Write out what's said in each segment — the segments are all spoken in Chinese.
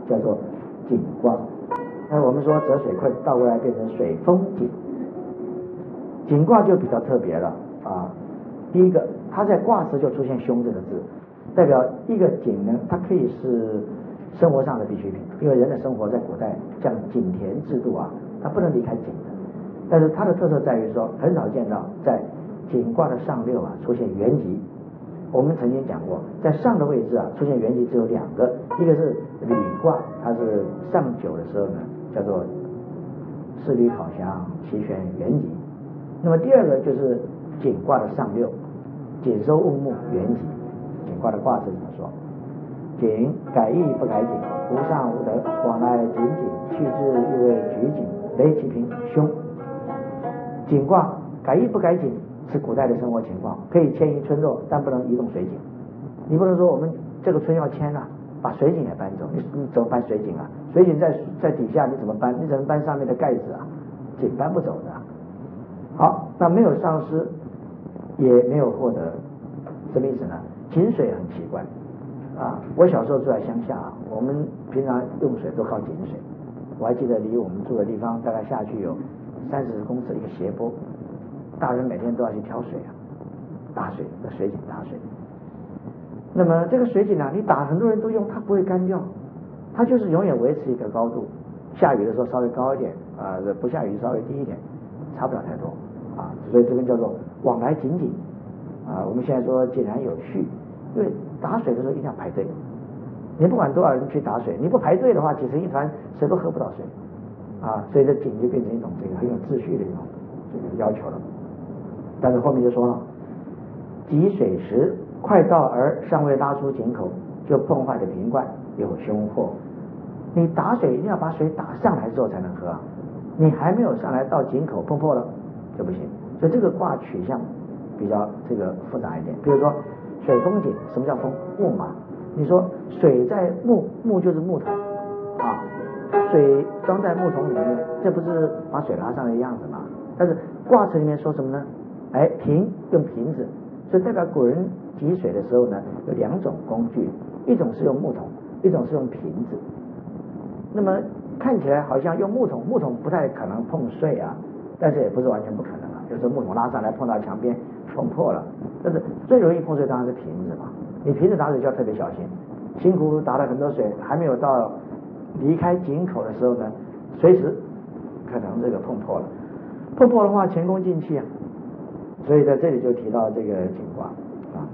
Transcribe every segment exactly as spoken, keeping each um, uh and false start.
叫做井卦。那我们说泽水困倒过来变成水风井，井卦就比较特别了啊。第一个，它在卦辞就出现凶这个字，代表一个井呢，它可以是生活上的必需品，因为人的生活在古代像井田制度啊，它不能离开井的。但是它的特色在于说，很少见到在井卦的上六啊出现原籍。我们曾经讲过，在上的位置啊出现原籍只有两个，一个是履卦，它是上九的时候呢叫做四履考祥，其旋原籍。那么第二个就是井卦的上六，井收物木原籍。井卦的卦是怎么说？井改易不改井，无上无德，往来井井，去之亦为举井，雷其平凶。井卦改易不改井是古代的生活情况，可以迁移村落，但不能移动水井。你不能说我们这个村要迁了，把水井也搬走，你你怎么搬水井啊？水井在在底下，你怎么搬？你怎么搬上面的盖子啊？井搬不走的。好，那没有丧失，也没有获得，什么意思呢？井水很奇怪啊！我小时候住在乡下，我们平常用水都靠井水。我还记得离我们住的地方大概下去有三十公尺一个斜坡，大人每天都要去挑水啊，打水的水井打水。那么这个水井呢、啊，你打很多人都用，它不会干掉，它就是永远维持一个高度。下雨的时候稍微高一点啊，不下雨稍微低一点，差不了太多啊。所以这个叫做往来井井啊。我们现在说井然有序，因为打水的时候一定要排队。你不管多少人去打水，你不排队的话，挤成一团，谁都喝不到水啊。所以这井就变成一种这个很有秩序的一种这个要求了。但是后面就说了，汲水时快到而尚未拉出井口，就碰坏的瓶罐，有凶祸。你打水一定要把水打上来之后才能喝啊，你还没有上来到井口碰破了就不行。所以这个卦取向比较这个复杂一点。比如说水风井，什么叫风？木嘛。你说水在木，木就是木桶啊，水装在木桶里面，这不是把水拉上来的样子吗？但是卦辞里面说什么呢？哎，瓶用瓶子，所以代表古人汲水的时候呢，有两种工具，一种是用木桶，一种是用瓶子。那么看起来好像用木桶，木桶不太可能碰碎啊，但是也不是完全不可能啊，就是木桶拉上来碰到墙边碰破了。但是最容易碰碎当然是瓶子嘛，你瓶子打水就要特别小心，辛苦打了很多水，还没有到离开井口的时候呢，随时可能这个碰破了，碰破的话前功尽弃啊。所以在这里就提到这个井卦啊。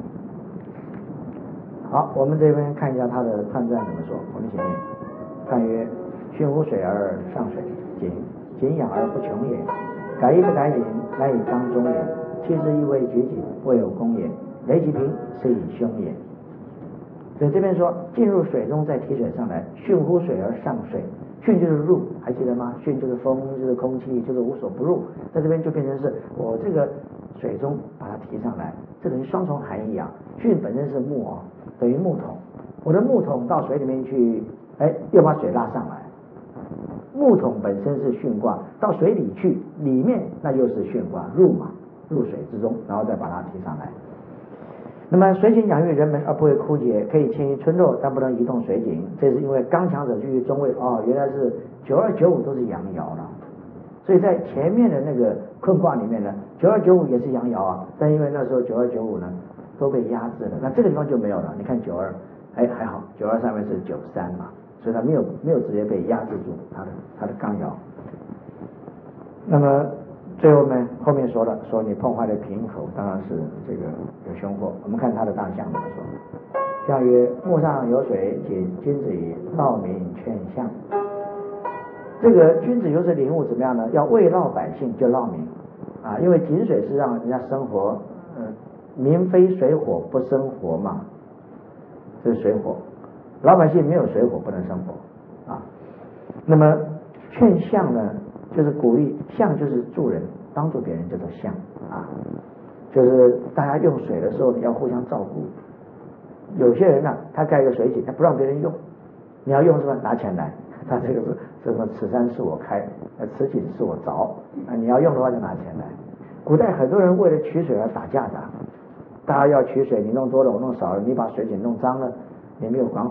好，我们这边看一下它的判断怎么说。我们前面看曰：巽乎水而上水，井井养而不穷也。改易不改井，乃以刚中也。其之亦为举井，未有功也。雷其平，是以凶也。所以这边说进入水中再提水上来，巽乎水而上水。巽就是入，还记得吗？巽就是风，就是空气，就是无所不入。在这边就变成是我这个水中把它提上来，这等于双重含义啊。巽本身是木哦，等于木桶，我的木桶到水里面去，哎，又把水拉上来。木桶本身是巽卦，到水里去，里面那又是巽卦，入嘛，入水之中，然后再把它提上来。那么水井养育人们而不会枯竭，可以迁移村落，但不能移动水井。这是因为刚强者居于中位。哦，原来是九二九五都是阳爻了。所以在前面的那个困卦里面呢，九二九五也是阳爻啊，但因为那时候九二九五呢都被压制了，那这个地方就没有了。你看九二，哎还好，九二上面是九三嘛，所以它没有没有直接被压制住它的它的刚爻。那么最后呢，后面说了，说你碰坏了瓶口，当然是这个有凶祸。我们看它的大象怎么说。象曰：木上有水，即君子以闹民劝相。这个君子就是领悟怎么样呢？要慰劳百姓，就闹民啊，因为井水是让人家生活，呃，民非水火不生活嘛，这是水火，老百姓没有水火不能生活啊。那么劝相呢？就是鼓励，相就是助人，帮助别人叫做相啊，就是大家用水的时候你要互相照顾。有些人呢、啊，他盖一个水井，他不让别人用，你要用什么拿钱来，他这个是什么？此山是我开，此井是我凿，啊，你要用的话就拿钱来。古代很多人为了取水而打架的，大家要取水，你弄多了我弄少了，你把水井弄脏了，你没有管好，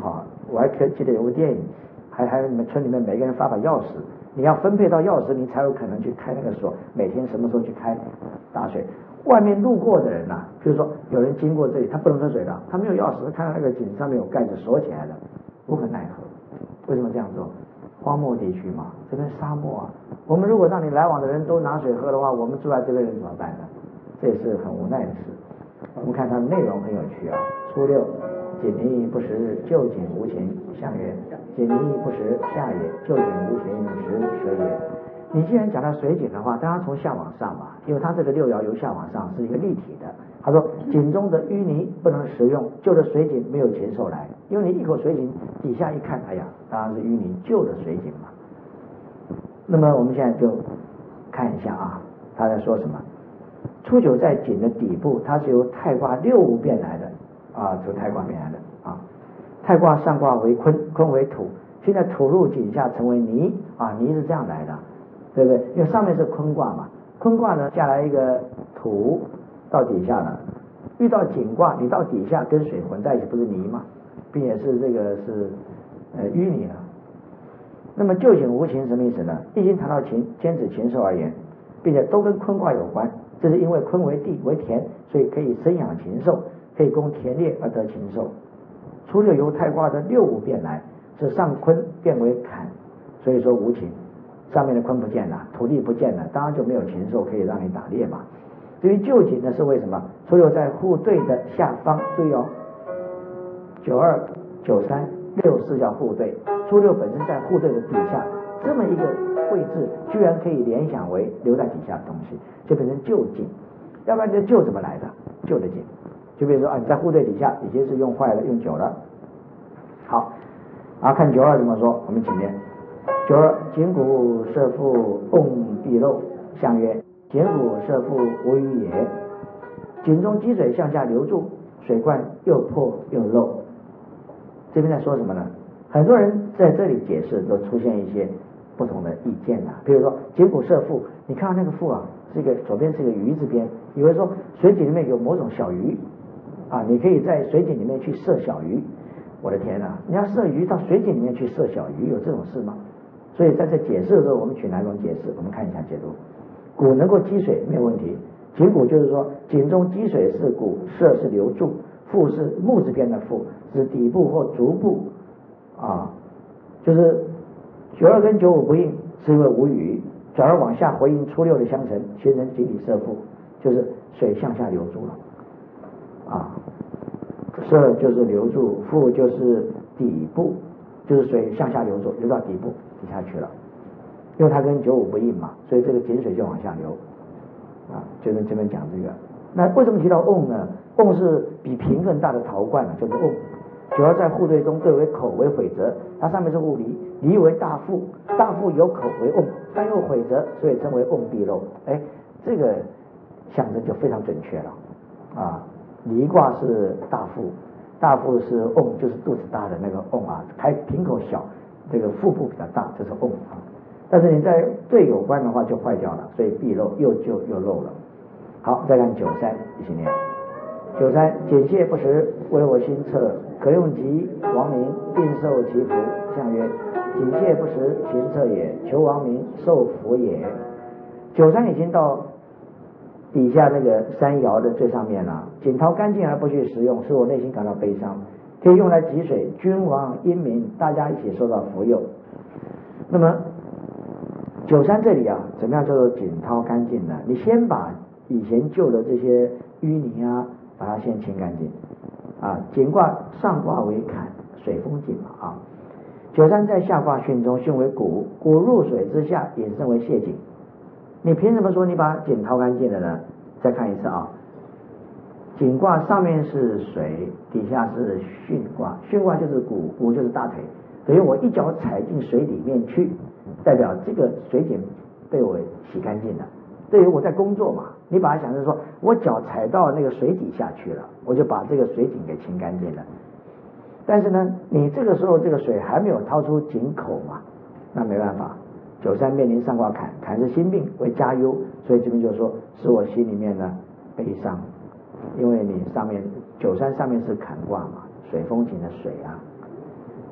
我还可记得有部电影，还还有你们村里面每个人发把钥匙，你要分配到钥匙，你才有可能去开那个锁，每天什么时候去开打水。外面路过的人呐、啊，比如说有人经过这里，他不能喝水的，他没有钥匙，看到那个井上面有盖子锁起来的，无可奈何。为什么这样做？荒漠地区嘛，这边沙漠啊，我们如果让你来往的人都拿水喝的话，我们住在这边人怎么办呢？这也是很无奈的事。我们看它的内容很有趣啊。初六，锦鲤不食，旧井无情。象曰：锦鲤不食，下也；旧井无情，食蛇也。你既然讲到水井的话，当然从下往上嘛，因为它这个六爻由下往上是一个立体的。他说井中的淤泥不能食用，旧的水井没有禽兽来，因为你一口水井底下一看，哎呀，当然是淤泥，旧的水井嘛。那么我们现在就看一下啊，他在说什么？初九在井的底部，它是由太卦六五变来的啊，由太卦变来的啊。太卦上卦为坤，坤为土，现在土入井下成为泥啊，泥是这样来的，对不对？因为上面是坤卦嘛，坤卦呢下来一个土到底下了，遇到井卦，你到底下跟水混在一起，不是泥吗？并且是这个是呃淤泥了。那么旧井无情什么意思呢？易经谈到情，兼指禽兽而言，并且都跟坤卦有关。这是因为坤为地为田，所以可以生养禽兽，可以供田猎而得禽兽。初六由太卦的六五变来，是上坤变为坎，所以说无情。上面的坤不见了，土地不见了，当然就没有禽兽可以让你打猎嘛。至于旧井呢，是为什么？初六在户对的下方，注意哦，九二、九三、六四叫户对，初六本身在户对的底下，这么一个位置，居然可以联想为留在底下的东西，就变成旧井。要不然这旧怎么来的？旧的井，就比如说啊，你在户对底下，已经是用坏了、用久了。好，然后看九二怎么说，我们请念。九二，井谷射覆，瓮必漏。象曰：井谷射覆，无鱼也。井中积水向下流注，水罐又破又漏。这边在说什么呢？很多人在这里解释都出现一些不同的意见呐、啊。比如说井谷射覆，你看到那个覆啊，这个左边是个鱼字边，以为说水井里面有某种小鱼啊，你可以在水井里面去射小鱼。我的天啊，你要射鱼到水井里面去射小鱼，有这种事吗？所以在这解释的时候，我们取哪种解释？我们看一下解读。谷能够积水没有问题，井谷就是说井中积水是谷，射是流注，覆是木字边的覆，是底部或足部啊，就是九二跟九五不应，是因为无雨，转而往下回应初六的相乘，形成井底射覆，就是水向下流注了啊。射就是流注，覆就是底部，就是水向下流注，流到底部底下去了。因为它跟九五不应嘛，所以这个井水就往下流啊。就跟这边讲这个，那为什么提到瓮呢？瓮是比瓶更大的陶罐啊，叫做瓮。九二在户对中对为口为毁则，它上面是物离，离为大腹，大腹有口为瓮，但又毁则，所以称为瓮必漏。哎，这个象征就非常准确了啊。离卦是大腹，大腹是瓮，就是肚子大的那个瓮啊，开瓶口小，这个腹部比较大，这是瓮啊。但是你在对有关的话就坏掉了，所以必漏，又旧又漏了。好，再看九三，一起念。九三，简蟹不食，为我心测，可用及王民，并受其福。象曰：谨蟹不食，行测也，求王民，受福也。九三已经到底下那个山爻的最上面了，锦桃干净而不去食用，使我内心感到悲伤。可以用来汲水，君王英民，大家一起受到福佑。那么九三这里啊，怎么样叫做锦涛干净呢？你先把以前旧的这些淤泥啊，把它先清干净啊。井卦上卦为坎，水风井嘛啊。九三在下卦巽中，巽为谷，谷入水之下，引申为泄井。你凭什么说你把井掏干净了呢？再看一次啊。井卦上面是水，底下是巽卦，巽卦就是谷，谷就是大腿，等于我一脚踩进水里面去，代表这个水井被我洗干净了。对于我在工作嘛，你把它想成说我脚踩到那个水底下去了，我就把这个水井给清干净了。但是呢，你这个时候这个水还没有掏出井口嘛，那没办法。九三面临上卦坎，坎是心病为家忧，所以这边就说使我心里面呢悲伤，因为你上面九三上面是坎卦嘛，水风井的水啊。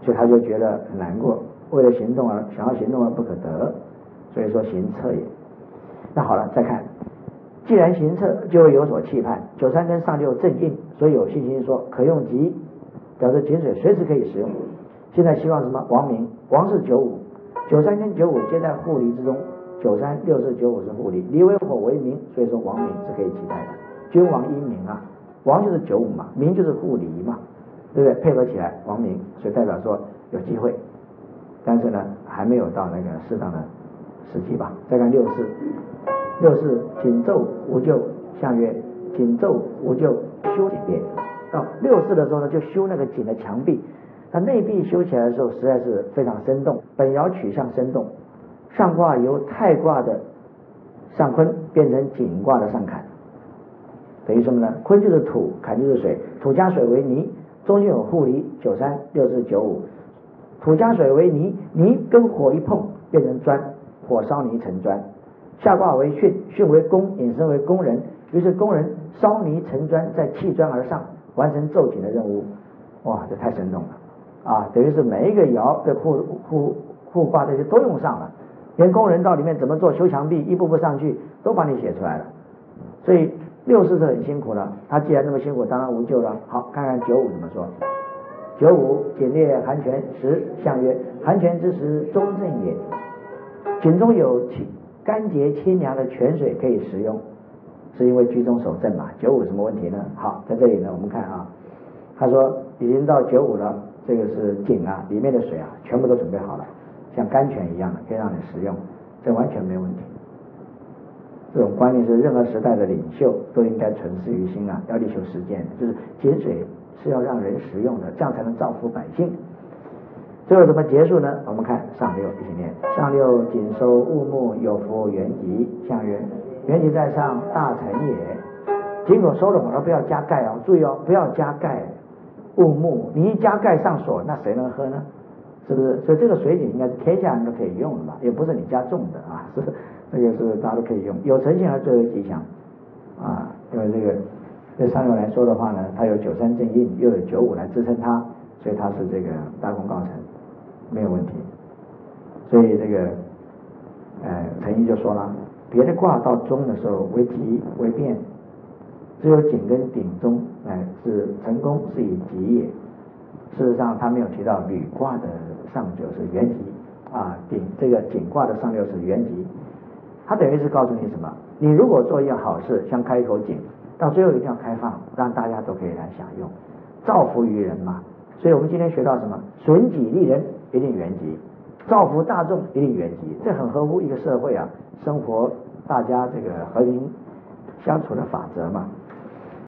所以他就觉得很难过，为了行动而想要行动而不可得，所以说行测也。那好了，再看，既然行测，就会有所期盼。九三跟上六正印，所以有信心说可用即，表示井水随时可以使用。现在希望什么？王明，王是九五，九三跟九五皆在互离之中，九三六四九五是互离，离为火为明，所以说王明是可以期待的。君王因明啊，王就是九五嘛，明就是互离嘛，对不对？配合起来王明，所以代表说有机会，但是呢还没有到那个适当的时机吧。再看六四，六四紧奏无咎，相曰紧奏无咎，修井变。到六四的时候呢，就修那个井的墙壁，它内壁修起来的时候实在是非常生动，本爻取向生动，上卦由太卦的上坤变成井卦的上坎，等于什么呢？坤就是土，坎就是水，土加水为泥，中间有互离，九三六四九五，土加水为泥，泥跟火一碰变成砖，火烧泥成砖。下卦为巽，巽为工，引申为工人，于是工人烧泥成砖，再砌砖而上，完成奏井的任务。哇，这太生动了啊！等于是每一个爻的互互互卦这些都用上了，连工人到里面怎么做修墙壁，一步步上去都把你写出来了。所以六四是很辛苦了，他既然那么辛苦，当然无咎了。好，看看九五怎么说。九五简列寒泉时，相曰寒泉之时，中正也。井中有干洁清凉的泉水可以食用，是因为居中守正嘛。九五什么问题呢？好，在这里呢，我们看啊，他说已经到九五了，这个是井啊，里面的水啊，全部都准备好了，像甘泉一样的，可以让你食用，这完全没问题。这种观念是任何时代的领袖都应该存世于心啊，要力求实践，就是井水是要让人食用的，这样才能造福百姓。最后怎么结束呢？我们看上六一起念：上六井收物木，有福元吉。相曰：元吉在上，大成也。井口收拢而不要加盖哦，注意哦，不要加盖物木，你一加盖上锁，那谁能喝呢？是不是？所以这个水井应该是天下人都可以用的嘛，也不是你家种的啊，是这个是大家都可以用，有诚信而最为吉祥啊。因为这个对上六来说的话呢，它有九三正印，又有九五来支撑它，所以它是这个大功告成，没有问题。所以这个呃陈毅就说了，别的卦到中的时候为吉为变，只有井跟鼎中哎是成功是以吉也。事实上他没有提到履卦的上九是元吉啊，鼎这个井卦的上六是元吉，他等于是告诉你什么？你如果做一件好事，像开一口井，到最后一定要开放，让大家都可以来享用，造福于人嘛。所以我们今天学到什么？损己利人一定元吉，造福大众一定元吉，这很合乎一个社会啊生活大家这个和平相处的法则嘛。